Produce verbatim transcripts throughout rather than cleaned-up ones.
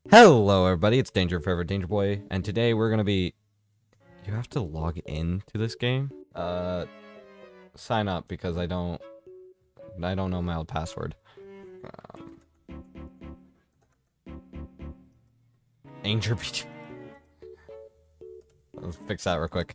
Hello everybody, it's Danger Forever Danger Boy, and today we're gonna be... You have to log in to this game? Uh, sign up, because I don't... I don't know my old password. Um, Danger B G... Let's fix that real quick.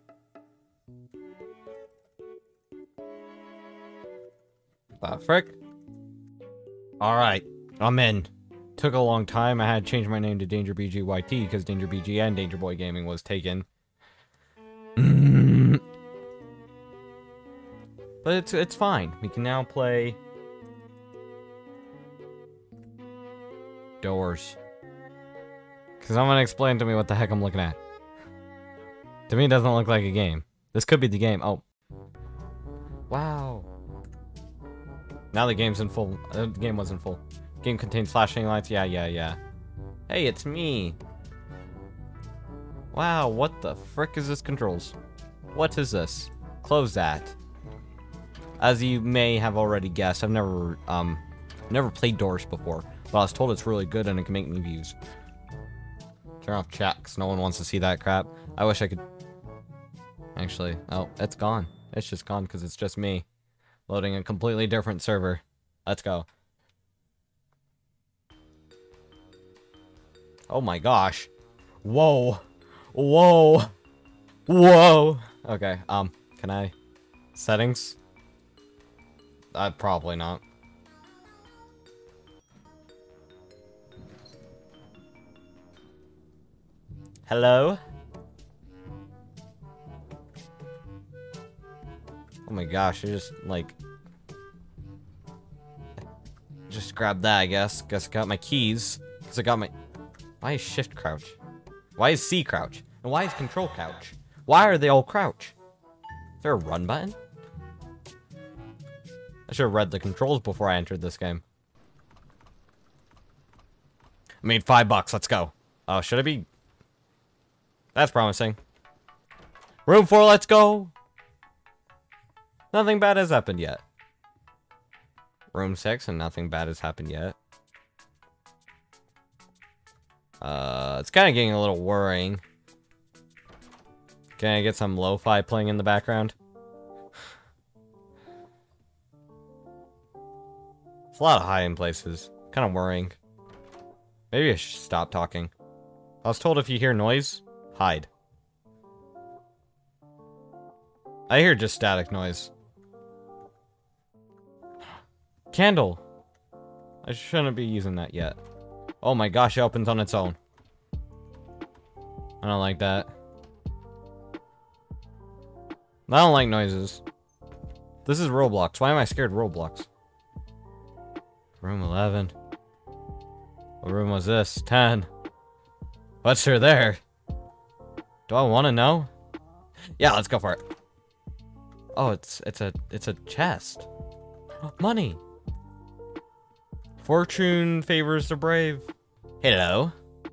The frick? Alright, I'm in. Took a long time. I had to change my name to Danger B G Y T because Danger B G and Danger Boy Gaming was taken. But it's it's fine. We can now play Doors. Because I'm gonna explain to me what the heck I'm looking at. To me, it doesn't look like a game. This could be the game. Oh, wow. Now the game's in full. Uh, the game wasn't full. Game contains flashing lights. Yeah, yeah, yeah. Hey, it's me. Wow, what the frick is this controls? What is this? Close that. As you may have already guessed, I've never um never played Doors before, but I was told it's really good and it can make me views. Turn off chat, 'cause no one wants to see that crap. I wish I could. Actually, oh, it's gone. It's just gone because it's just me loading a completely different server. Let's go. Oh my gosh. Whoa. Whoa. Whoa. Okay, um, can I... Settings? Uh, probably not. Hello? Oh my gosh, I just, like... Just grabbed that, I guess. Guess I got my keys. Because I got my... Why is shift crouch? Why is C crouch? And why is control crouch? Why are they all crouch? Is there a run button? I should have read the controls before I entered this game. I made five bucks, let's go. Oh, should I be... That's promising. Room four, let's go! Nothing bad has happened yet. Room six, and nothing bad has happened yet. Uh, it's kind of getting a little worrying. Can I get some lo-fi playing in the background? It's a lot of hiding places. Kind of worrying. Maybe I should stop talking. I was told if you hear noise, hide. I hear just static noise. Candle! I shouldn't be using that yet. Oh my gosh, it opens on its own. I don't like that. I don't like noises. This is Roblox. Why am I scared of Roblox? Room eleven. What room was this? ten. What's through there? Do I want to know? Yeah, let's go for it. Oh, it's it's a it's a chest. Money. Fortune favors the brave. Hello.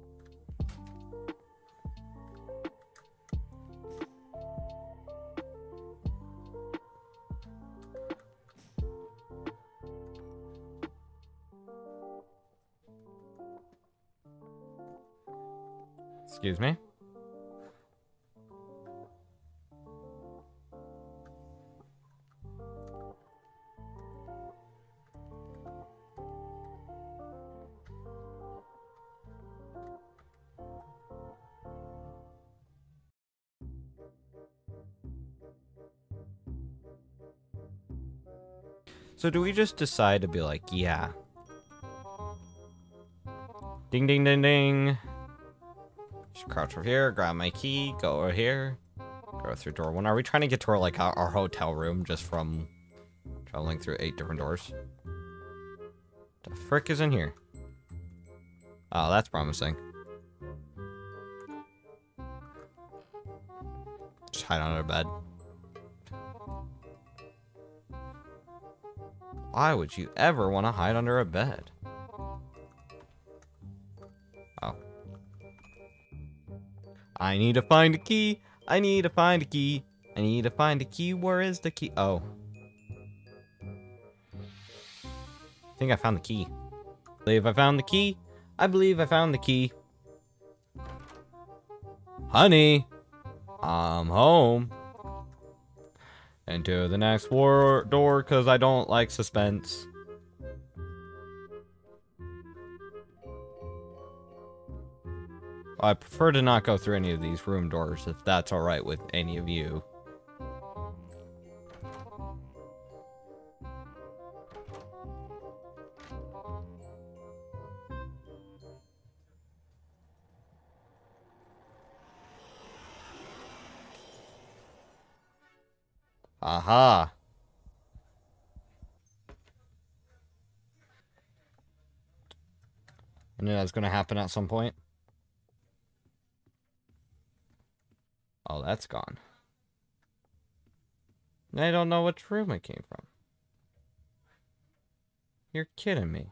Excuse me. So do we just decide to be like, yeah. Ding, ding, ding, ding. Just crouch over here, grab my key, go over here. Go through door one. Are we trying to get to our, like, our, our hotel room just from traveling through eight different doors? The frick is in here? Oh, that's promising. Just hide under bed. Why would you ever want to hide under a bed? Oh. I need to find a key. I need to find a key. I need to find a key. Where is the key? Oh. I think I found the key. I believe I found the key. I believe I found the key. Honey, I'm home. Into the next war door, because I don't like suspense. I prefer to not go through any of these room doors, if that's alright with any of you. Aha. I knew that was going to happen at some point. Oh, that's gone. I don't know which room it came from. You're kidding me.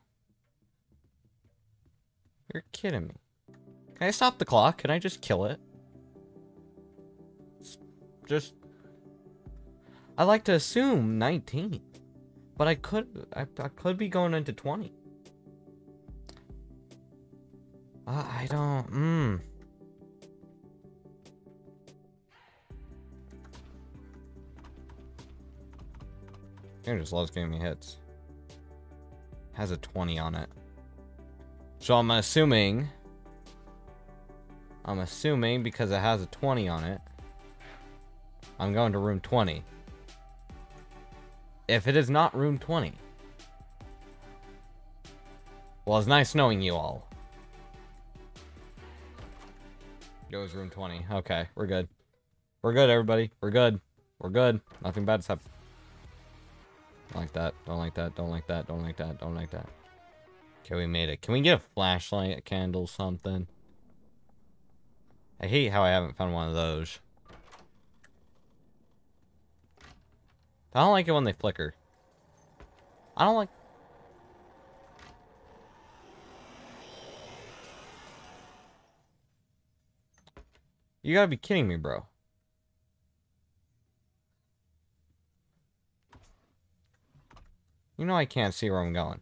You're kidding me. Can I stop the clock? Can I just kill it? Just... I like to assume nineteen. But I could... I, I could be going into twenty. Uh, I don't... Mmm. It just loves giving me hits. Has a twenty on it. So I'm assuming... I'm assuming because it has a twenty on it, I'm going to room twenty. If it is not room twenty... Well, it's nice knowing you all. It was room twenty. Okay, we're good. We're good, everybody. We're good. We're good. Nothing bad's happened. Don't like that. Don't like that. Don't like that. Don't like that. Don't like that. Okay, we made it. Can we get a flashlight, a candle, something? I hate how I haven't found one of those. I don't like it when they flicker. I don't like... You gotta be kidding me, bro. You know I can't see where I'm going.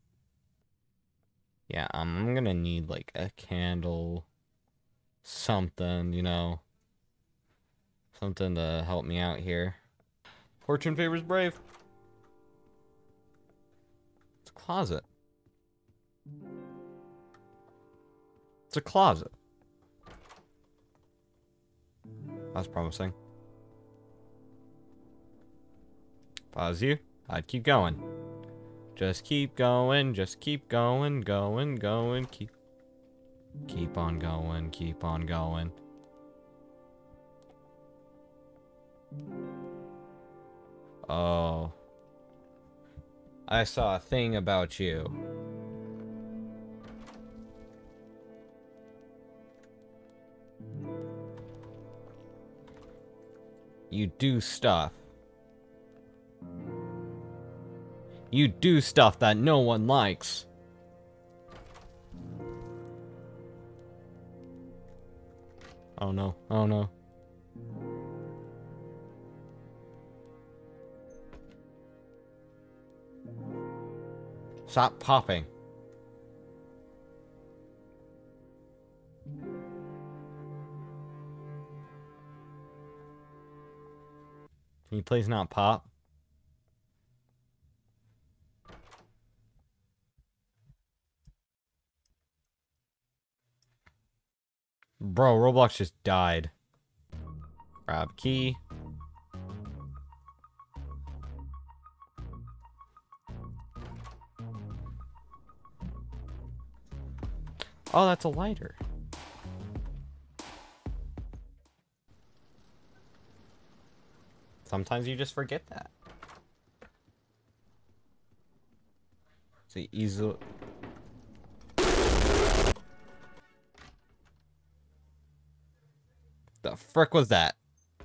Yeah, um, I'm gonna need, like, a candle. Something, you know. Something to help me out here. Fortune favors brave. It's a closet. It's a closet. That's promising. If I was you, I'd keep going. Just keep going, just keep going, going, going, keep... Keep on going, keep on going. Oh. I saw a thing about you. You do stuff. You do stuff that no one likes. Oh no, oh no. Stop popping. Can you please not pop? Bro, Roblox just died. Grab key. Oh, that's a lighter. Sometimes you just forget that. See, easily. The frick was that?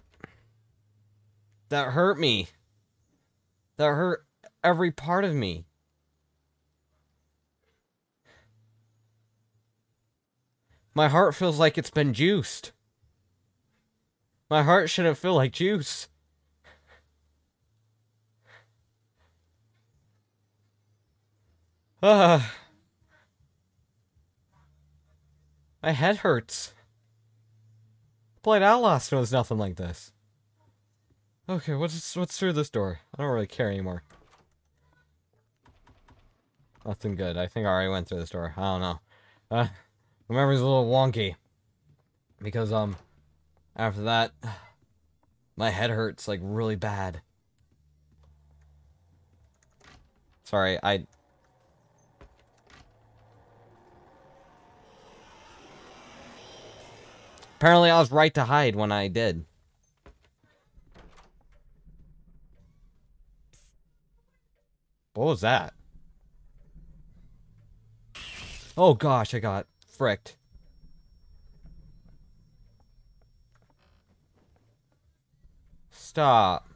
That hurt me. That hurt every part of me. My heart feels like it's been juiced. My heart shouldn't feel like juice. Ah. My head hurts. Played Outlast and it was nothing like this. Okay, what's what's through this door? I don't really care anymore. Nothing good. I think I already went through this door. I don't know. Uh, my memory's a little wonky. Because, um, after that, my head hurts, like, really bad. Sorry, I... Apparently I was right to hide when I did. What was that? Oh gosh, I got fricked. Stop.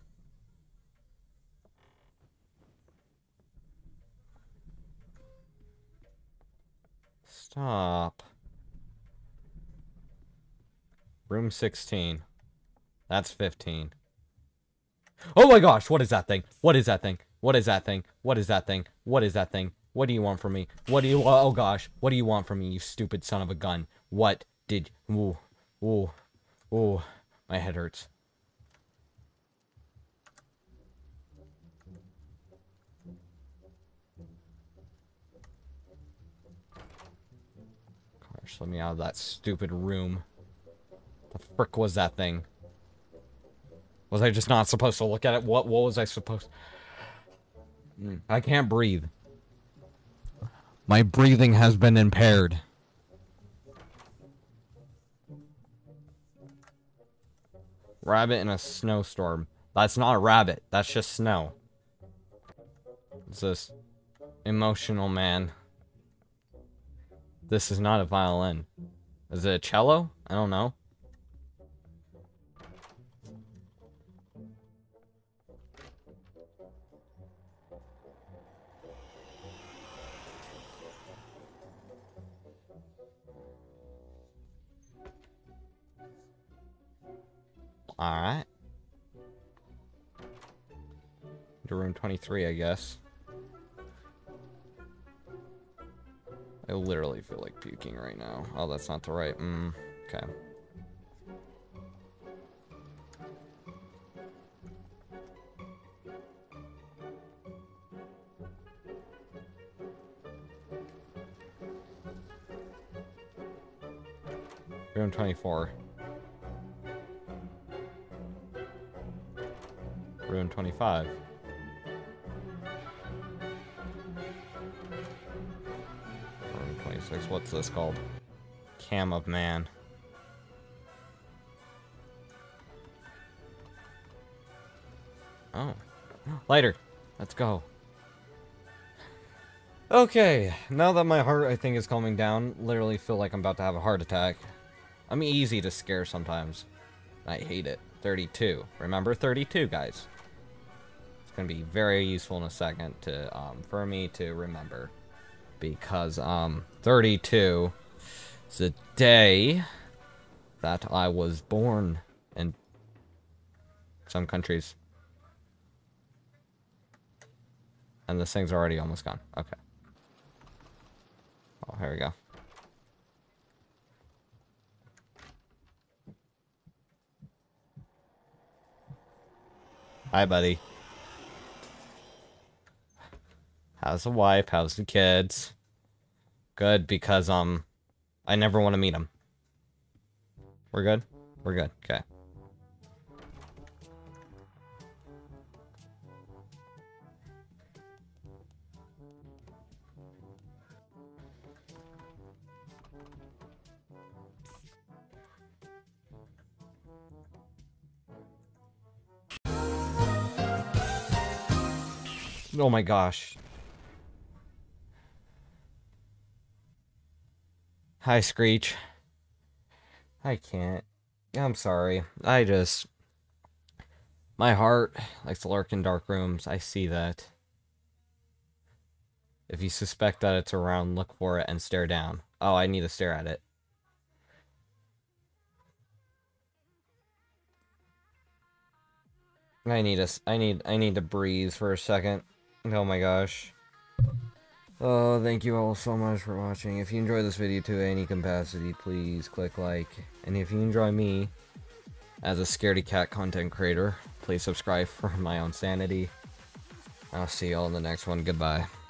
Stop. Room sixteen. That's fifteen. Oh my gosh, what is that thing? What is that thing? What is that thing? What is that thing? What is that thing? What do you want from me? What do you... Oh gosh, what do you want from me, you stupid son of a gun? What did... Ooh. Ooh. Ooh. My head hurts. Gosh, let me out of that stupid room. The frick was that thing? Was I just not supposed to look at it? What what was I supposed... I can't breathe. My breathing has been impaired. Rabbit in a snowstorm. That's not a rabbit. That's just snow. What's this? Emotional man. This is not a violin. Is it a cello? I don't know. Alright. To room twenty-three, I guess. I literally feel like puking right now. Oh, that's not the right... Mm, okay. Room twenty-four. Room twenty-five. Room twenty-six. What's this called? Cam of Man. Oh. Lighter. Let's go. Okay. Now that my heart, I think, is calming down, literally feel like I'm about to have a heart attack. I'm easy to scare sometimes. I hate it. thirty-two. Remember thirty-two, guys. It's going to be very useful in a second to um, for me to remember. Because um, thirty-two is the day that I was born in some countries. And this thing's already almost gone. Okay. Oh, here we go. Hi, buddy. How's the wife? How's the kids? Good, because, um, I never want to meet them. We're good? We're good. Okay. Oh my gosh. Hi, Screech. I can't. I'm sorry. I just... My heart likes to lurk in dark rooms. I see that. If you suspect that it's around, look for it and stare down. Oh, I need to stare at it. I need a, I need, I need to breathe for a second. Oh my gosh. Oh, thank you all so much for watching. If you enjoyed this video to any capacity, please click like. And if you enjoy me as a scaredy cat content creator, please subscribe for my own sanity. I'll see you all in the next one. Goodbye.